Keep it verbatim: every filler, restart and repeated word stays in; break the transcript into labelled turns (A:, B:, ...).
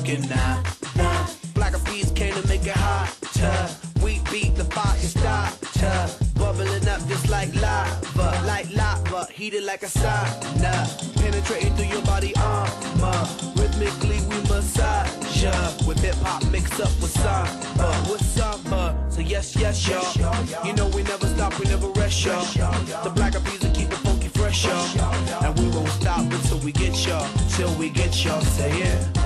A: smoking now. Black Eyed Peas came to make it hotter. We beat the fire starter, bubbling up just like lava, like lava, heated like a sauna, penetrating through your body armor. Rhythmically we massage ya, with hip hop mixed up with samba, with samba. So yes, yes, y'all. You know we never stop, we never rest, y'all. The Black Eyed Peas will keep it funky fresh, y'all. And we won't stop until we get y'all, till we get y'all. Say yeah.